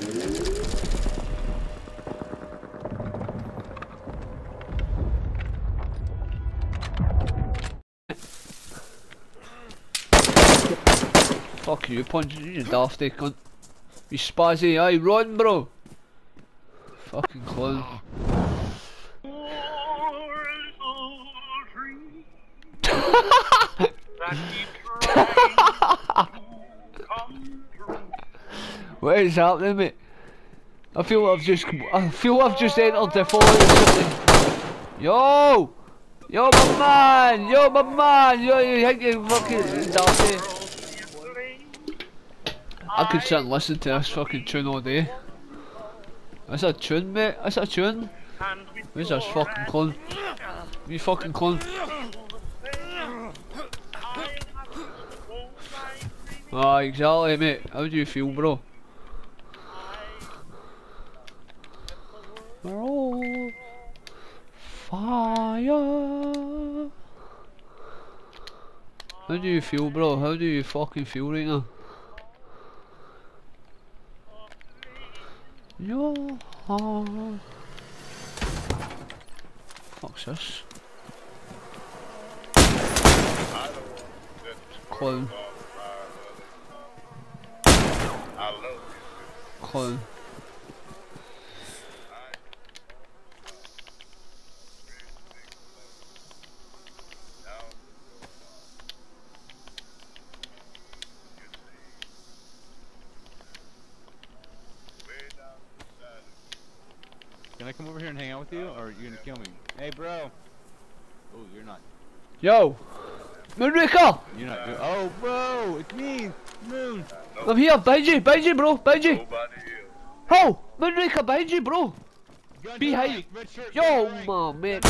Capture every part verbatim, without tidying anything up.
Fuck you, punching you, you dafty cunt. You spazzy, aye, run, bro. Fucking clown. What is happening, mate? I feel I've just, I feel I've just entered the follow something. Yo, yo, my man, yo, my man, yo, you think you fucking dafty. I could sit and listen to this fucking tune all day. That's a tune, mate. That's a tune. Where's this fucking clone? You fucking clone. Ah, exactly, mate. How do you feel, bro? We're all fire. How do you feel, bro? How do you fucking feel right now? Your heart. Fuck's this? Clown. Clown. Can I come over here and hang out with you, or are you gonna kill me? Hey, bro. Oh, you're not. Yo, Moonraker. You're not. Oh, bro, it's me, Moon. I'm here, behind you, behind you, bro, behind you. Oh, Moonraker, behind you, bro. Behind. Yo, man, mate.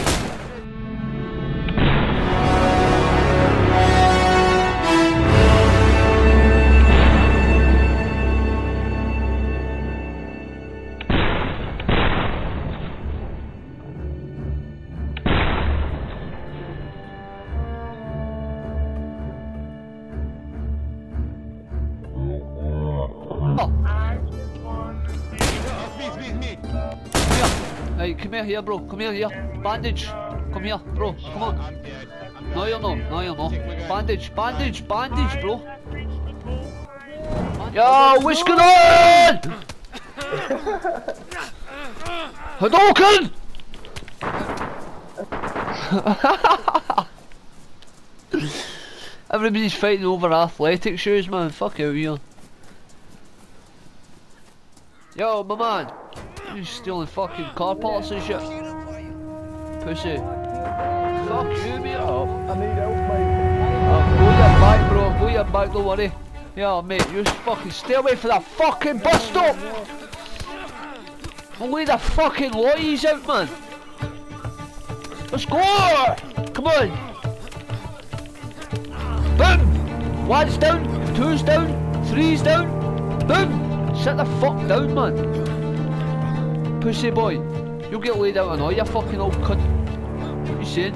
Hey, come here, here, bro. Come here, here. Bandage. Come here, bro. Come on. I'm dead. I'm No, you're not. No, you're not. Bandage, bandage, bandage, bro. Yo, what's going on? Hadouken! Everybody's fighting over athletic shoes, man. Fuck out here. Yo, my man. You stealing fucking car parts and shit. Pussy. Fuck you, mate. Oh. I need help, mate. Oh, go your back, bro. Go your back, don't worry. Yeah, mate, you just fucking stay away from that fucking bus stop. I'll lay the fucking lorries out, man. Let's go. Come on. Boom. One's down. Two's down. Three's down. Boom. Sit the fuck down, man. Pussy boy, you'll get laid out on all you fucking old cunt. What you saying?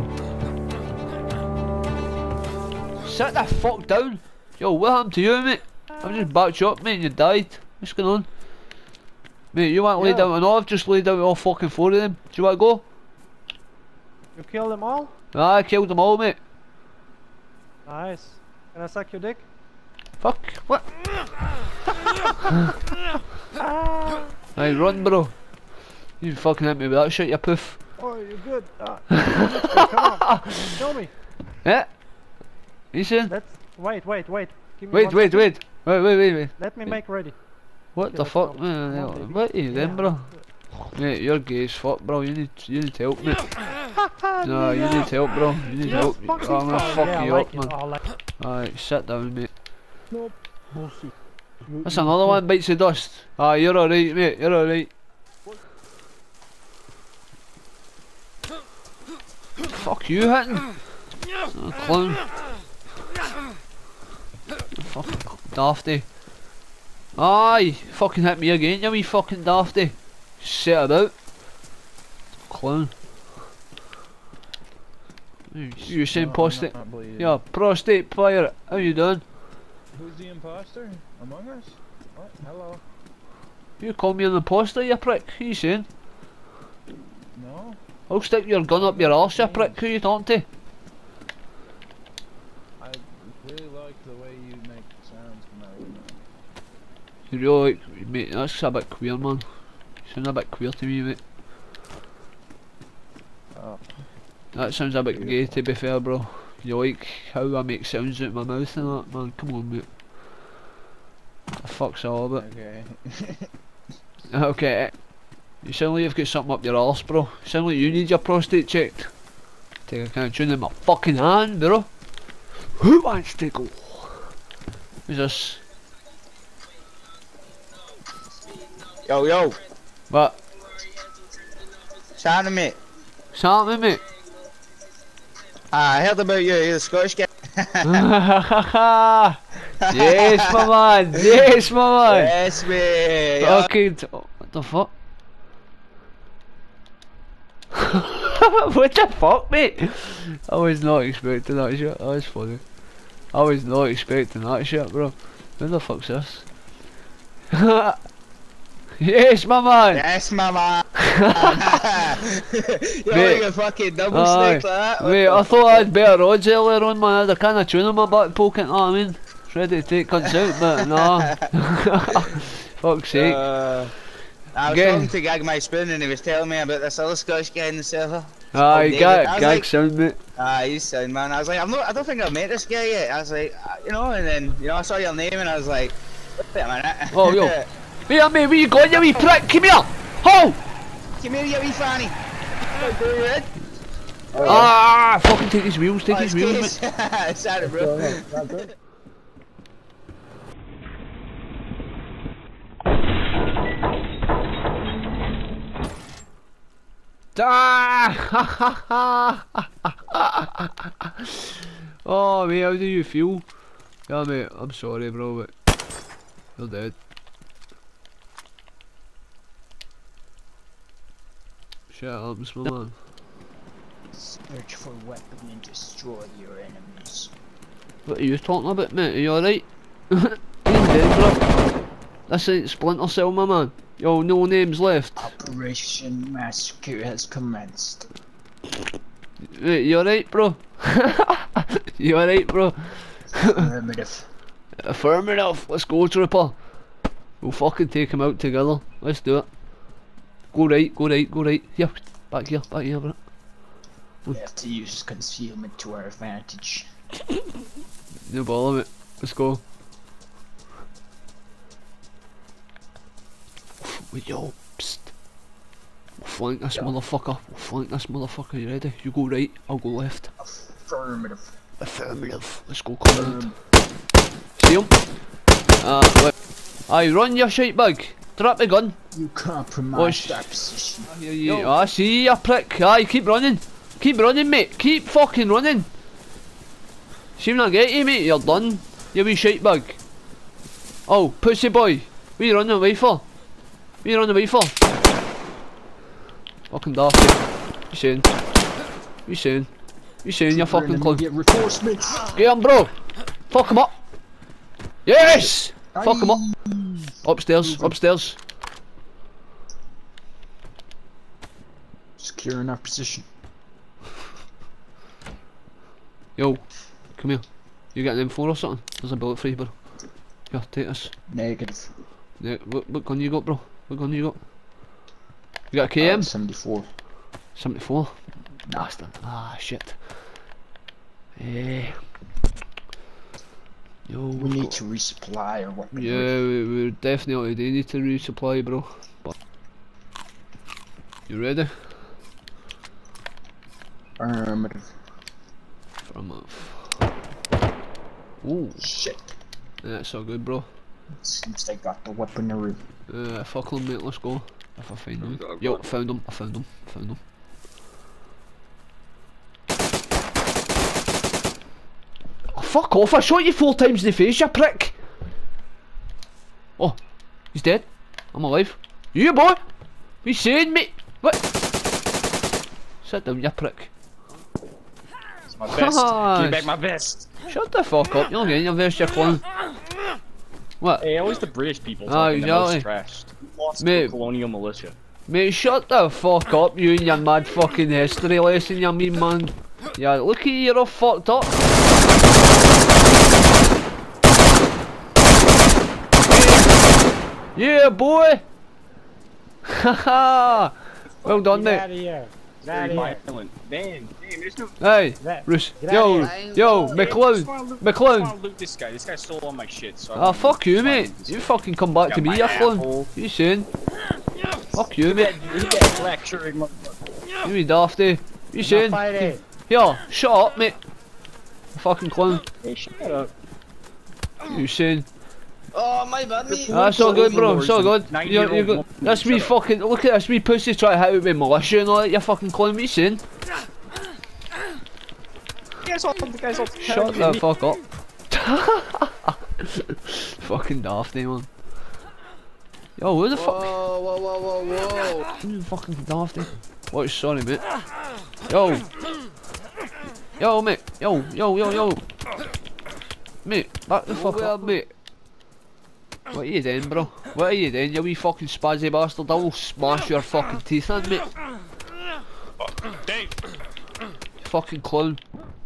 Sit the fuck down. Yo, what happened to you, mate? I've just backed you up, mate, and you died. What's going on? Mate, you want to lay Yeah. down on all? I've just laid out all fucking four of them. Do you want to go? You killed them all? Ah, I killed them all, mate. Nice. Can I suck your dick? Fuck, what? Hey, run, bro. You fucking hit me with that shit, you poof. Oh, you're good. Ah. Come on. Show me. Yeah? You saying? Let's wait, wait, wait. Give me Wait, one wait, second. wait. Wait, wait, wait, wait. Let me make ready. What Okay, the let's fuck, go. man? Come on, baby. What are you then, Yeah. bro? Mate, you're gay as fuck, bro. You need, you need help, mate. No, you need help, bro. You need Yes, help. fucking Oh, I'm gonna fine. fuck Yeah, I you like up, it. man. I like it. Alright, sit down, mate. Nope. Bullshit. You- That's you- another one bites the dust. Ah, you're alright, mate. You're alright. Fuck you hitting. Oh, clown. Fucking dafty. Aye, fucking hit me again, you wee fucking dafty. Set about. Clown. You saying No, I'm prostate? not bleeding. Yeah, prostate pirate. How you doing? Who's the imposter among us? What? Hello. You call me an imposter, you prick. Who you saying? No? I'll stick your gun up your arse, you prick. Who you talking to? I really like the way you make sounds come out of your mouth. You really like, mate, that's a bit queer, man. You sound a bit queer to me, mate. Oh. That sounds a bit gay, to be fair, bro. You like how I make sounds out of my mouth and that, man? Come on, mate. The fuck's all of it? Okay. Okay. You sound like you've got something up your arse, bro. You sound like you need your prostate checked. Take a can of tune in my fucking hand, bro. Who wants to go? Who's this? Yo, yo, What? Shannon, mate. Something, mate? Ah, I heard about you, you're the Scottish guy. Yes, my man. Yes, my man. Yes, mate. Yeah. Fucking. T what the fuck? What the fuck, mate? I was not expecting that shit. That was funny. I was not expecting that shit, bro. Who the fuck's this? Yes, my man. Yes, mama. You're Mate. like a fucking double Aye. snake like that. What Wait, the I thought I fuck? had better odds earlier on, man. I had a can of tuna in my back pocket, know what I mean? It's ready to take cunts out, but nah. Fuck's sake. Uh, I was Again. talking to Gag My Spoon and he was telling me about this other Scottish guy in the server. Aye, David. gag, I was gag like- sound, mate. Ah, he's sound, man. I was like, I'm not, I don't think I've met this guy yet. I was like, uh, you know, and then, you know, I saw your name and I was like, wait a minute. Oh, yo. Wait, mate, where you going, you wee prick? Come here! Ho! Come here, you wee fanny. What are you doing? Ah, fucking take his wheels, take Oh, his it's wheels, mate. Case. Sorry, bro. Ah! Oh, mate, how do you feel? Yeah, mate, I'm sorry, bro, but you're dead. Shit happens, my man. Search for weapon and destroy your enemies. What are you talking about, mate? Are you alright? You dead, bro. This ain't Splinter Cell, my man. Yo, no names left. Operation Massacre has commenced. Wait, you alright, bro? You alright, bro? Affirmative. Affirmative. Let's go, Trooper. We'll fucking take him out together. Let's do it. Go right, go right, go right. Here, back here, back here, bro. We have to use concealment to our advantage. No bother, mate. Let's go. Wait, yo, psst. We'll flank this motherfucker. We'll flank this motherfucker. You ready? You go right, I'll go left. Affirmative. Affirmative. Let's go, comrade. See him? Ah, uh, aye, run your shite bag. Drop the gun. You compromised Watch. our position. Yeah, yeah. I see you, prick. Aye, keep running. Keep running, mate. Keep fucking running. See when I get you, mate, you're done. You wee shite bag. Oh, pussy boy. What you running away for? What you running away for? Fucking daft. You saying? You saying? You saying you're fucking close? Get reinforcements. Get him, bro. Fuck him up. Yes. Fuck him up. Upstairs. Upstairs. Securing our position. Yo, come here. You got an M four or something? There's a bullet for you, bro. Here, take this. Negative. Yeah, what, what gun you got, bro? What gun you got? You got a K M? Uh, seventy-four. seventy-four? Nah. Bastard. Ah, shit. Eh. Yo, We we've need got- to resupply our weaponry. Yeah, we, we definitely do need to resupply, bro. But you ready? Affirmative. From a. Ooh, Shit. that's all good, bro. Seems they got the weaponry. Uh, fuck them, mate. Let's go. If I find them. Yo, I found them. I found them. I found them. Oh, fuck off! I shot you four times in the face, you prick. Oh, he's dead. I'm alive. You boy. What you saying, mate? What? Sit down, you prick. My vest. Give me back my vest. Shut the fuck up. You're not getting your vest, you clown. What? Hey, always the British people Oh, talking the most exactly. trash. Lost Mate. to the colonial militia. Mate, shut the fuck up, you and your mad fucking history lesson, you mean man. Yeah, look at you, you're all fucked up. Yeah, boy! Haha! Well done, Get mate. out of here. Get out Very of here. violent. Dan, Dan, there's no. Hey, That- Bruce. get Yo, out of yo, I McClone. just wanna loot- I McClone. just wanna loot this guy. This guy stole all my shit. So I Ah, wanna fuck you, just wanna mate. loot this You guy. fucking come back Got to me, my you clown. asshole. You saying? Fuck you, mate. You get lecturing, motherfucker. You be dafty. You No saying? fighting. Here, shut up, mate. Fucking clown. Hey, shut up. You saying? Oh, my bad, mate. That's all good, bro. It's all good. Nine You're, year you're old good. That's me fucking. Look at this. Me pussy try to hit out with militia and all that. You fucking clown. What you saying? You guys all, the guys all Shut the fuck up. Fucking dafty, man. Yo, who the fuck? Whoa, whoa, whoa, whoa, whoa. You fucking dafty. What? Sorry, mate. Yo. Yo, mate. Yo, yo, yo, yo. Mate, back the fuck up, mate. What are you doing, bro? What are you doing, you wee fucking spazzy bastard? I will smash your fucking teeth in, mate. Dave, Fucking clown.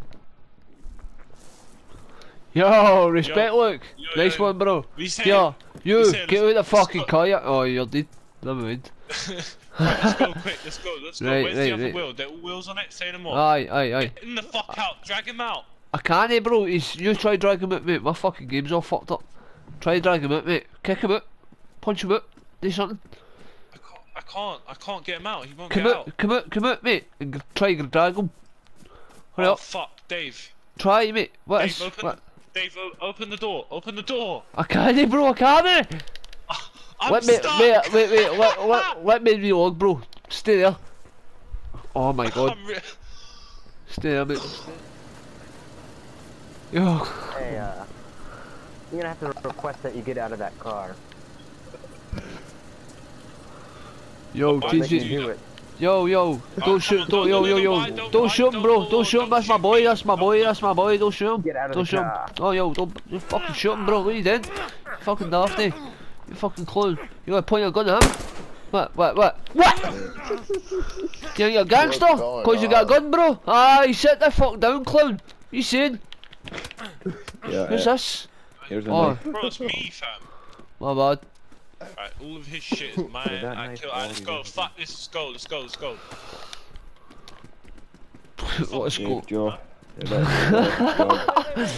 Yo, respect, Yo. Luke. Yo, Nice yo. one, bro. we saying, Yo, you, we saying, get out the let's- fucking let's car, yeah? Oh, you're dead. Never mind. let's go quick, let's go, let's go. Right, Where's right, the other right. wheel? There are wheels on it, say no more. Aye, aye, aye. In the fuck out, drag him out. I can't, bro. He's, you try drag him out, mate. My fucking game's all fucked up. Try drag him out, mate. Kick him out. Punch him out. Do something. I can't, I can't, I can't get him out, he won't Come get out, out. come out, come out, mate. And g- try and drag him. Hurry Oh up. fuck, Dave. Try, mate. What Dave, is. open, What? Dave, o open the door, open the door. I can't, bro. I can't. I'm Let me, stuck. wait, wait, wait. Let, let, let me relog, bro. Stay there. Oh my god. I'm re Stay there, mate. Yo. Hey, uh, you're gonna have to request that you get out of that car. Yo, Why They did can T J. you- do it. Yo, yo. come Don't on, shoot. don't Don't, yo, do yo, it, yo. why don't- Don't why shoot him, bro. don't- Don't shoot him. don't That's my shoot boy. me. That's my boy. That's my boy. Don't shoot him. Get out of Don't the shoot him. car. Oh, yo. Don't. You fucking shoot him, bro. What are you doing? Fucking dafty. You fucking clown. You gonna point your gun at him? What? What? What? What? You you're a gangster? going Cause you got a on? gun, bro? Aye, sit the fuck down, clown. You saying? Yeah, Who's uh, this? here's a Oh, knife. Bro, it's me, fam. my bad. Alright, all of his shit is mine. that I nice kill. Alright, let's ball go. you Fuck this. Let's go. Let's go. Let's go. Let's Yeah, go. Joe. Yeah, that's-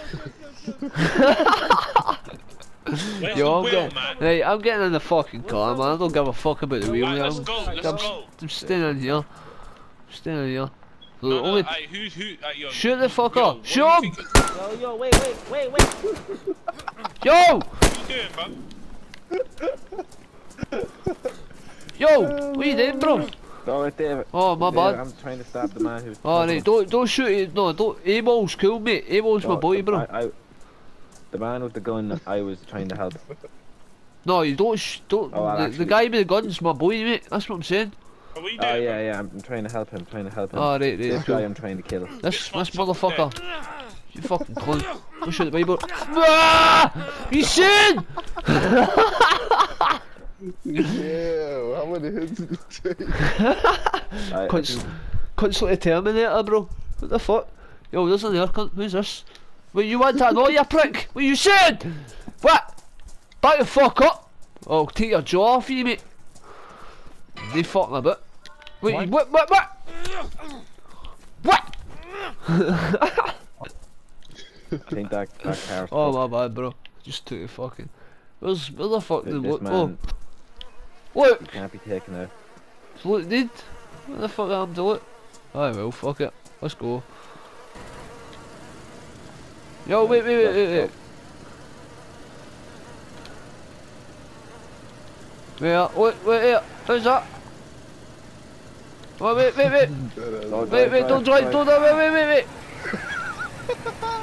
Where's Yo, the I'm wheel, getting, man? right, I'm getting in the fucking car, man. I don't give a fuck about the wheel. Right, I'm, let's go. Let's I'm, go. I'm staying in here. I'm staying in here. The No, no, only- aye, who, who, aye, yo, Shoot the fuck yo, up. what Shoot do you him. think- Yo, yo, wait, wait, wait, wait. Yo! What you doing, bro? Yo! What are you doing, bro? Don't let David. Oh, my David, bad. I'm trying to stop the man who's. Oh, right, don't, don't shoot it. No, don't. A-ball's cool, mate. A-ball's my boy, bro. I, I, the man with the gun, I was trying to help. No, you don't. Sh don't. Oh, well, the, the actually- guy with the gun's my boy, mate. That's what I'm saying. What are you Oh doing, yeah, yeah. I'm, I'm trying to help him. Trying to help him. Oh, right, right, This cool. guy I'm trying to kill. This, This this one's motherfucker. fucking You fucking clown. Don't shoot the Bible. Ah! You seen? Yeah, how many hits did it take? I, I Cunts, think- cunts like a Terminator, bro. What the fuck? Yo, there's an air cunt. Who's this? What you want to know, you prick? What you said? What? Back the fuck up. I'll take your jaw off you, mate. They fucking a bit. Wait, what? What? What? What? I think that, that car's Oh fucked. my bad, bro. Just took it fucking. Where's where the fuck Th- did This look? man Oh, look. can't be taken out. Look, did. What the fuck happened to look? I will. Fuck it. Let's go. Yo, wait, wait, wait, wait, wait. Wait, wait, wait, wait. Who's that? Oh, wait, wait, wait. Don't Wait, wait, don't drive, don't drive, wait, wait, wait, wait.